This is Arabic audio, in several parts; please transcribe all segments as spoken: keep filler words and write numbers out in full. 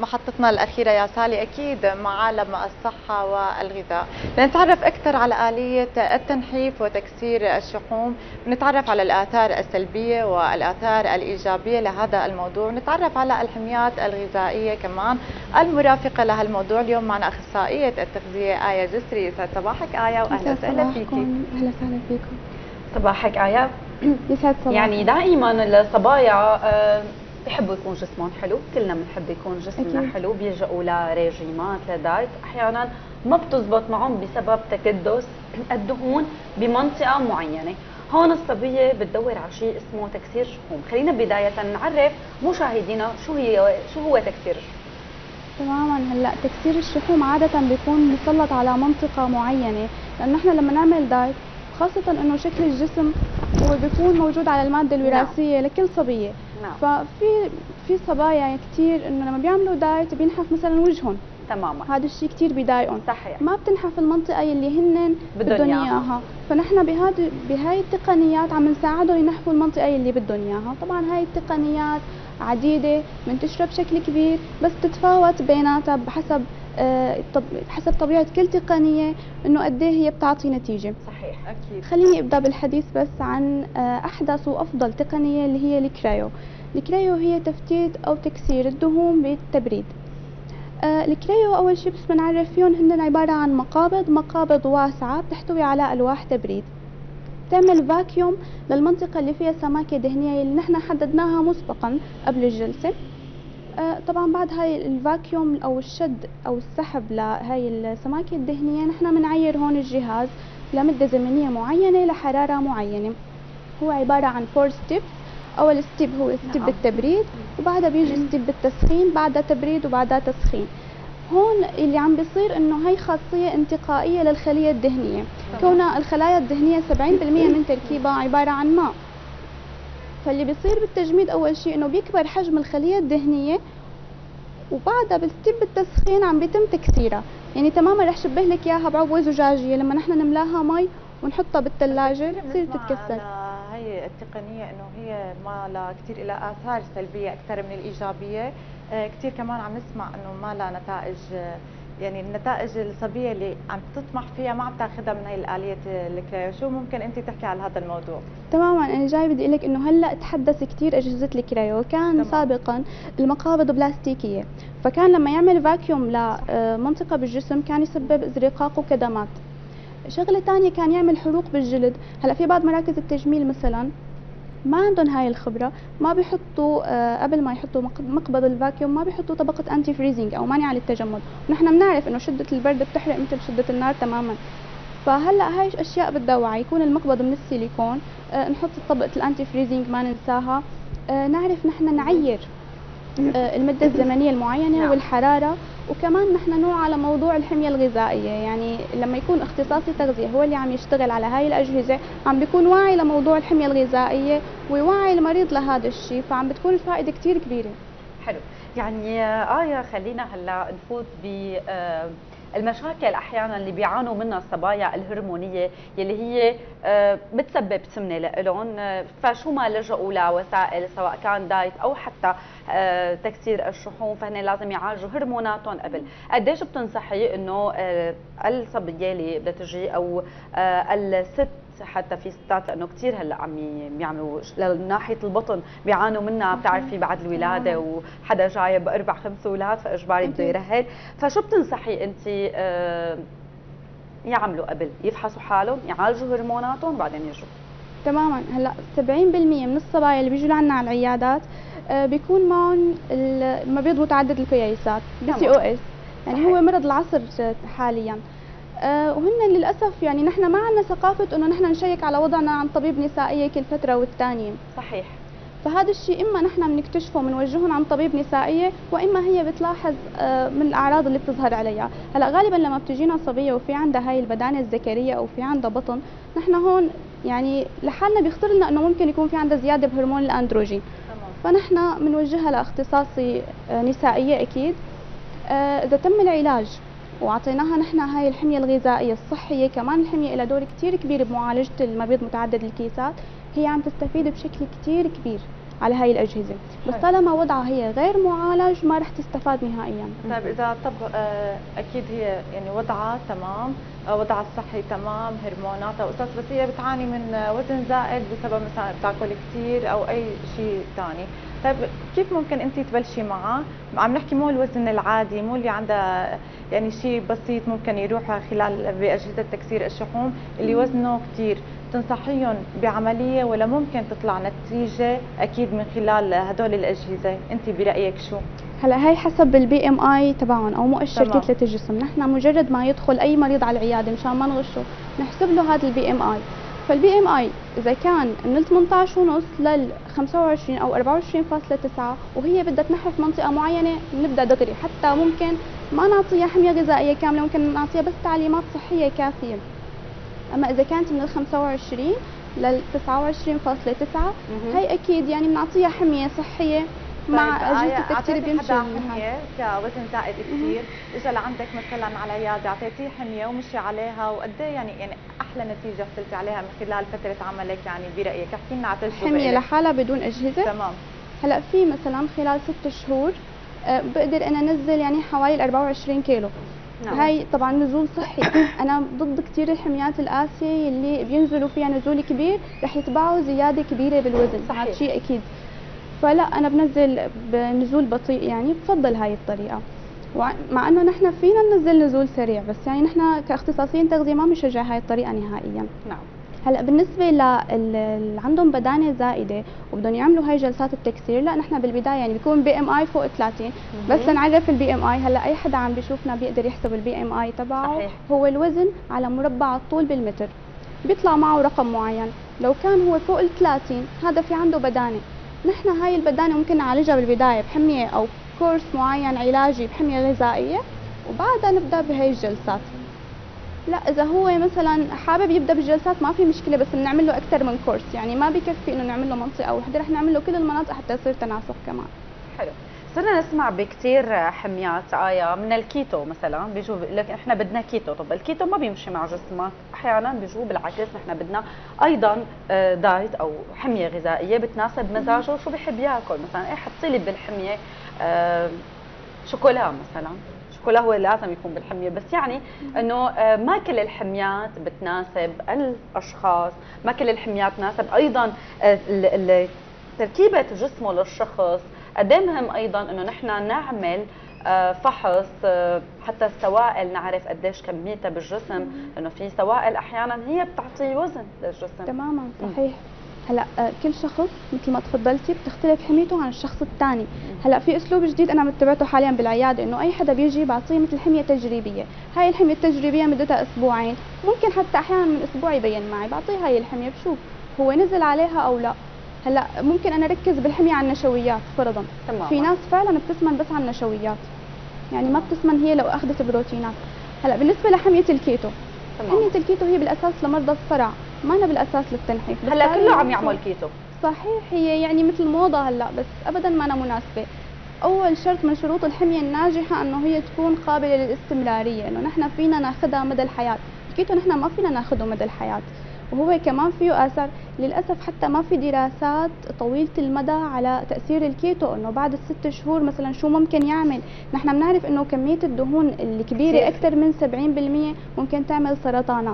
محطتنا الأخيرة يا سالي أكيد مع عالم الصحة والغذاء. لنتعرف أكثر على آلية التنحيف وتكسير الشحوم، نتعرف على الآثار السلبية والآثار الإيجابية لهذا الموضوع، نتعرف على الحميات الغذائية كمان المرافقة لهالموضوع. اليوم معنا أخصائية التغذية آية جسري. يسعد صباحك آية وأهلا وسهلا فيكي. أهلا وسهلا فيكم. صباحك آية. يسعد صباحك. يعني دائما الصبايا بحبوا يكون جسمهم حلو، كلنا بنحب يكون جسمنا أكيد. حلو، بيلجأوا لريجيمات لدايت، احيانا ما بتزبط معهم بسبب تكدس الدهون بمنطقه معينه. هون الصبيه بتدور على شيء اسمه تكسير شحوم. خلينا بدايه نعرف مشاهدينا شو هي شو هو تكسير الشحوم. تماما. هلا تكسير الشحوم عاده بيكون مسلط على منطقه معينه، لانه نحن لما نعمل دايت خاصه انه شكل الجسم هو بيكون موجود على الماده الوراثيه نعم. لكل صبيه. نعم. ففي في صبايا كثير انه لما بيعملوا دايت بينحف مثلا وجههم تماما، هذا الشيء كثير بضايقهم. صحيح. ما بتنحف المنطقه اللي هن بدهم اياها، فنحن بهذه بهاي التقنيات عم نساعدهم ينحفوا المنطقه اللي بدهم اياها. طبعا هاي التقنيات عديده منتشره بشكل كبير، بس تتفاوت بيناتها بحسب آه حسب طبيعه كل تقنيه انه قد ايه هي بتعطي نتيجه. صحيح اكيد. خليني ابدا بالحديث بس عن آه احدث وافضل تقنيه اللي هي الكرايو. الكرايو هي تفتيت او تكسير الدهون بالتبريد. آه الكرايو اول شيء بس بنعرف فيهم هن عباره عن مقابض مقابض واسعه بتحتوي على الواح تبريد، تعمل فاكيوم للمنطقه اللي فيها سماكه دهنيه اللي نحن حددناها مسبقا قبل الجلسه. آه طبعا بعد هاي الفاكيوم او الشد او السحب لهاي السماكه الدهنيه نحن بنعير هون الجهاز لمده زمنيه معينه لحراره معينه. هو عباره عن فور ستيب. اول ستيب هو ستيب التبريد، وبعدها بيجي ستيب التسخين، بعدها تبريد وبعدها تسخين. هون اللي عم بيصير انه هي خاصيه انتقائيه للخليه الدهنيه، كونها الخلايا الدهنيه سبعين بالمئة من تركيبها عباره عن ماء. فاللي بيصير بالتجميد اول شيء انه بيكبر حجم الخليه الدهنيه، وبعدها بالستيب التسخين عم بيتم تكسيرها. يعني تماما رح شبه لك اياها بعبوه زجاجيه لما نحن نملاها مي ونحطها بالثلاجه بتصير تتكسر. هي التقنيه انه هي ما لها كثير لها اثار سلبيه اكثر من الايجابيه. آه كثير كمان عم نسمع انه ما لها نتائج، يعني النتائج الصبيه اللي عم تطمح فيها ما عم تاخذها من هي الاليه الكرايو. شو ممكن انت تحكي على هذا الموضوع؟ تماما. انا جاي بدي اقول لك انه هلا تحدث كثير اجهزه الكرايو. كان تمام. سابقا المقابض بلاستيكيه، فكان لما يعمل فاكيوم لمنطقه بالجسم كان يسبب ازرقاق وكدمات. شغله ثانيه كان يعمل حروق بالجلد. هلا في بعض مراكز التجميل مثلا ما عندهم هاي الخبره، ما بيحطوا آه قبل ما يحطوا مقبض الفاكيوم ما بيحطوا طبقه انتي فريزنج او مانع للتجمد. ونحن بنعرف انه شده البرد بتحرق مثل شده النار تماما. فهلا هاي اشياء بدها وعي. يكون المقبض من السيليكون، آه نحط طبقه الانتي فريزنج ما ننساها، آه نعرف نحن نعير آه المده الزمنيه المعينه والحراره. وكمان نحن نوع على موضوع الحميه الغذائيه، يعني لما يكون اختصاصي تغذيه هو اللي عم يشتغل على هاي الاجهزه عم بيكون واعي لموضوع الحميه الغذائيه ويوعي المريض لهذا الشيء، فعم بتكون الفائده كثير كبيره. حلو. يعني آية خلينا هلا نفوت ب المشاكل احيانا اللي بيعانوا منها الصبايا الهرمونيه يلي هي بتسبب سمنه لهم، فشو ما لجأوا لوسائل سواء كان دايت او حتى تكسير الشحوم، فهن لازم يعالجوا هرموناتهم قبل. قديش بتنصحي انه الصبيه اللي بدها تجي او الست، حتى في ستات لانه كثير هلا عم بيعملوا ناحيه البطن بيعانوا منها، بتعرفي بعد الولاده وحدا جايب اربع خمس اولاد فاجباري بده يرهل، فشو بتنصحي انت آه يعملوا قبل؟ يفحصوا حالهم، يعالجوا هرموناتهم بعدين يجوا؟ تماما. هلا سبعين بالمئة من الصبايا اللي بيجوا لعنا على العيادات آه بيكون معهم المبيض متعدد القياسات بي سي او اس، يعني هو مرض العصر حاليا. آه وهن للاسف يعني نحن ما عندنا ثقافه انه نحن نشيك على وضعنا عند طبيب نسائيه كل فتره والثانيه. صحيح. فهذا الشيء اما نحن بنكتشفه بنوجههم عند طبيب نسائيه، واما هي بتلاحظ آه من الاعراض اللي بتظهر عليها. هلا غالبا لما بتجينا صبيه وفي عندها هاي البدانه الذكريه او في عندها بطن، نحن هون يعني لحالنا بيخطر لنا انه ممكن يكون في عندها زياده بهرمون الاندروجين. تمام. فنحن بنوجهها لاختصاصي آه نسائيه اكيد. آه اذا تم العلاج وعطيناها نحن هاي الحميه الغذائيه الصحيه، كمان الحميه لها دور كثير كبير بمعالجه المبيض متعدد الكيسات، هي عم تستفيد بشكل كثير كبير. على هاي الاجهزه، بس طالما وضعها هي غير معالج ما رح تستفاد نهائيا. طيب اذا طب آه، اكيد هي يعني وضعها تمام، آه، وضعها الصحي تمام، هرموناتها وقصص، بس هي بتعاني من آه، وزن زائد بسبب مثلا بتاكل كثير او اي شيء ثاني. طيب كيف ممكن انت تبلشي معها؟ عم نحكي مو الوزن العادي، مو اللي عندها يعني شيء بسيط ممكن يروح خلال باجهزه تكسير الشحوم، اللي وزنه كثير، تنصحيهم بعمليه ولا ممكن تطلع نتيجه اكيد من خلال هدول الاجهزه؟ انت برايك شو؟ هلا هي حسب البي ام اي تبعهم او مؤشر تمام. كتله الجسم، نحن مجرد ما يدخل اي مريض على العياده مشان ما نغشه نحسب له هذا البي ام اي. فالبي ام اي اذا كان من ثمانية عشر ونص لل خمسة وعشرين او أربعة وعشرين فاصلة تسعة وهي بدها تنحف منطقه معينه نبدا دغري، حتى ممكن ما نعطيها حميه غذائيه كامله، ممكن نعطيها بس تعليمات صحيه كافيه. اما اذا كانت من ال خمسة وعشرين لل تسعة وعشرين فاصلة تسعة هي اكيد يعني بنعطيها حميه صحيه مع اجهزه التكسير بيمشي حميه كوزن زائد كثير، اجى لعندك مثلا على العياده اعطيتيه حميه ومشي عليها، وقد ايه يعني يعني احلى نتيجه حصلتي عليها من خلال فتره عملك يعني برايك؟ احكي لنا على تجربه حميه إلك. لحالها بدون اجهزه؟ تمام. هلا في مثلا خلال ست شهور أه بقدر انا انزل يعني حوالي أربعة وعشرين كيلو. نعم. هاي طبعا نزول صحي. انا ضد كثير الحميات القاسيه اللي بينزلوا فيها نزول كبير رح يتبعوا زياده كبيره بالوزن، هذا شيء اكيد. فلا انا بنزل بنزول بطيء، يعني بفضل هاي الطريقه، مع انه نحن فينا ننزل نزول سريع، بس يعني نحن كاختصاصيين تغذيه ما بنشجع هاي الطريقه نهائيا. نعم. هلا بالنسبه للي عندهم بدانه زائده وبدهم يعملوا هاي جلسات التكسير، لا نحن بالبدايه يعني بيكون بي ام اي فوق ثلاثين، بس لنعرف البي ام اي. هلا اي حدا عم بيشوفنا بيقدر يحسب البي ام اي تبعه. صحيح. هو الوزن على مربع الطول بالمتر، بيطلع معه رقم معين، لو كان هو فوق ال ثلاثين هذا في عنده بدانه. نحن هاي البدانه ممكن نعالجها بالبدايه بحميه او كورس معين علاجي بحميه غذائيه، وبعدها نبدا بهي الجلسات. لا اذا هو مثلا حابب يبدا بالجلسات ما في مشكله، بس بنعمل له اكثر من كورس، يعني ما بكفي انه نعمل له منطقه واحده، رح نعمل له كل المناطق حتى يصير تناسق كمان. حلو. صرنا نسمع بكثير حميات آية من الكيتو مثلا، بيجوا بيقول لك احنا بدنا كيتو، طب الكيتو ما بيمشي مع جسمك، احيانا بيجوا بالعكس نحن بدنا ايضا دايت او حميه غذائيه بتناسب مزاجه وشو بحب ياكل. مثلا ايه حطي لي بالحميه شوكولا مثلا، شوكولا هو لازم يكون بالحميه، بس يعني انه ما كل الحميات بتناسب الاشخاص، ما كل الحميات تناسب ايضا تركيبه جسمه للشخص. قد ايه مهم ايضا انه نحن نعمل فحص حتى السوائل نعرف قديش كميتها بالجسم، لانه في سوائل احيانا هي بتعطي وزن للجسم. تماما صحيح. هلا كل شخص مثل ما تفضلتي بتختلف حميته عن الشخص الثاني. هلا في اسلوب جديد انا متبعته حاليا بالعياده، انه اي حدا بيجي بعطيه مثل حميه تجريبيه. هاي الحميه التجريبيه مدتها اسبوعين، ممكن حتى احيانا من اسبوع يبين معي، بعطيه هاي الحميه بشوف هو نزل عليها او لا. هلا ممكن انا اركز بالحميه على النشويات فرضا. تمام. في ناس فعلا بتسمن بس على النشويات، يعني ما بتسمن هي لو اخذت بروتينات. هلا بالنسبه لحميه الكيتو، تمام. حميه الكيتو هي بالاساس لمرضى الصرع، ما أنا بالاساس للتنحيف. هلا كله عم يعمل كيتو. صحيح، هي يعني مثل موضه هلا، بس ابدا ما أنا مناسبه. اول شرط من شروط الحميه الناجحه انه هي تكون قابله للاستمراريه، انه نحن فينا ناخذها مدى الحياه. الكيتو نحن ما فينا ناخذه مدى الحياه، وهو كمان فيه اثر. للاسف حتى ما في دراسات طويله المدى على تاثير الكيتو، انه بعد الست شهور مثلا شو ممكن يعمل. نحن بنعرف انه كميه الدهون الكبيره اكثر من سبعين بالمئة ممكن تعمل سرطانات.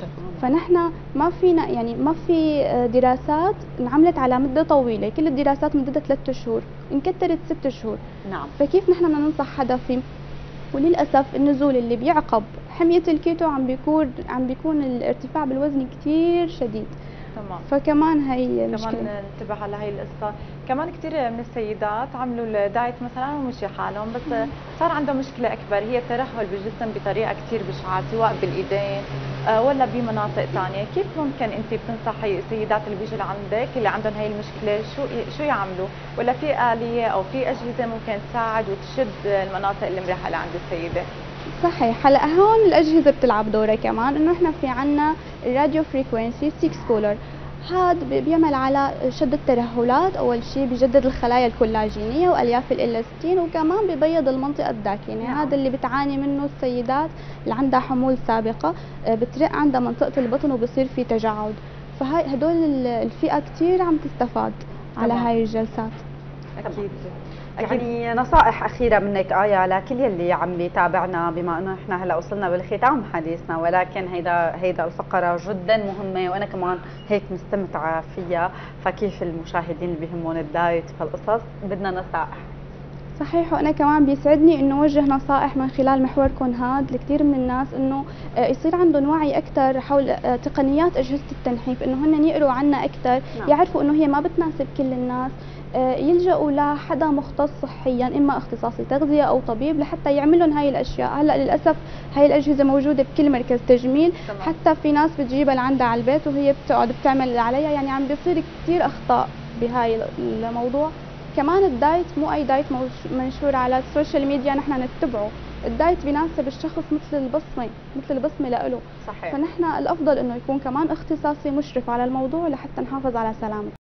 فنحن ما فينا يعني ما في دراسات انعملت على مده طويله، كل الدراسات مدتها ثلاثة شهور، انكترت ست شهور. نعم. فكيف نحن بدنا ننصح حدا فيه؟ وللاسف النزول اللي بيعقب حميه الكيتو عم بيكون عم بيكون الارتفاع بالوزن كثير شديد. تمام. فكمان هي مشكله. كمان ننتبه على هي القصه. كمان كثير من السيدات عملوا الدايت مثلا ومشي حالهم، بس مم. صار عندهم مشكله اكبر، هي الترهل بالجسم بطريقه كثير بشعه، سواء بالايدين ولا بمناطق ثانيه. كيف ممكن انت بتنصحي السيدات اللي بيجوا لعندك اللي عندهم هي المشكله شو شو يعملوا؟ ولا في آلية او في اجهزه ممكن تساعد وتشد المناطق المرهله عند السيده؟ صحيح. هلا هون الاجهزه بتلعب دورها كمان، انه احنا في عنا الراديو فريكوينسي ستة كولر، هذا بيعمل على شد الترهلات. اول شيء بيجدد الخلايا الكولاجينيه والياف الالاستين، وكمان بيبيض المنطقه الداكنه. نعم. هذا اللي بتعاني منه السيدات اللي عندها حمول سابقه، بترق عندها منطقه البطن وبصير في تجاعد. فهاي هدول الفئه كثير عم تستفاد. على هاي الجلسات. اكيد. يعني نصائح اخيره منك آية لكل يلي عم يتابعنا، بما انه احنا هلا وصلنا بالختام حديثنا، ولكن هيدا هيدا الفقره جدا مهمه وانا كمان هيك مستمتعه فيها، فكيف المشاهدين اللي بيهمون الدايت فالقصص بدنا نصائح. صحيح، وانا كمان بيسعدني انه اوجه نصائح من خلال محوركم هذا لكثير من الناس، انه يصير عندهم وعي اكثر حول تقنيات اجهزه التنحيف، انه هن يقروا عنها اكثر، نعم. يعرفوا انه هي ما بتناسب كل الناس، يلجأوا لحدا مختص صحيا، اما اختصاصي تغذيه او طبيب، لحتى يعمل لهم هاي الاشياء. هلا للاسف هاي الاجهزه موجوده بكل مركز تجميل، طبعا. حتى في ناس بتجيبها لعندها على البيت وهي بتقعد بتعمل اللي عليها، يعني عم بيصير كثير اخطاء بهاي الموضوع. كمان الدايت مو اي دايت منشور على السوشيال ميديا نحن نتبعه، الدايت بيناسب الشخص مثل البصمه مثل البصمه له. صحيح. فنحن الافضل انه يكون كمان اختصاصي مشرف على الموضوع لحتى نحافظ على سلامته.